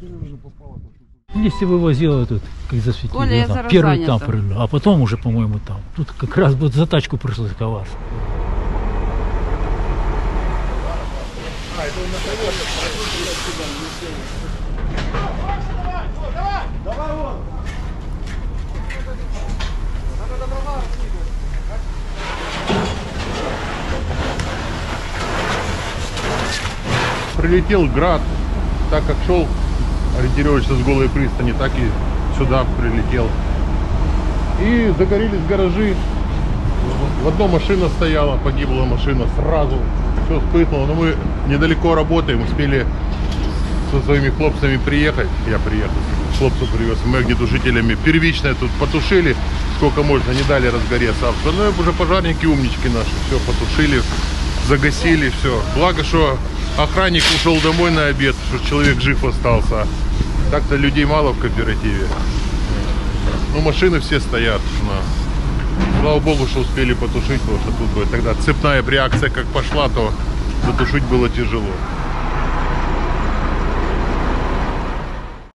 Вместе вывозила тут, как засветили. Коля, я зараз Первый занята. там прыгнул, а потом уже, по-моему, там. Тут как раз вот за тачку пришлось коваться. Прилетел град, так как шел ориентировочно с Голой пристани, так и сюда прилетел. И загорелись гаражи. В одной машина стояла, погибла машина сразу. Все вспыхнуло. Но мы недалеко работаем, успели со своими хлопцами приехать. Я приехал, хлопцев привез. Мы огнетушителями первичное тут потушили, сколько можно, не дали разгореться. А остальное уже пожарники умнички наши. Все потушили, загасили, все. Благо, что охранник ушел домой на обед, что человек жив остался. Так-то людей мало в кооперативе. Ну, машины все стоят. Слава богу, что успели потушить, потому что тут бы тогда цепная реакция как пошла, то затушить было тяжело.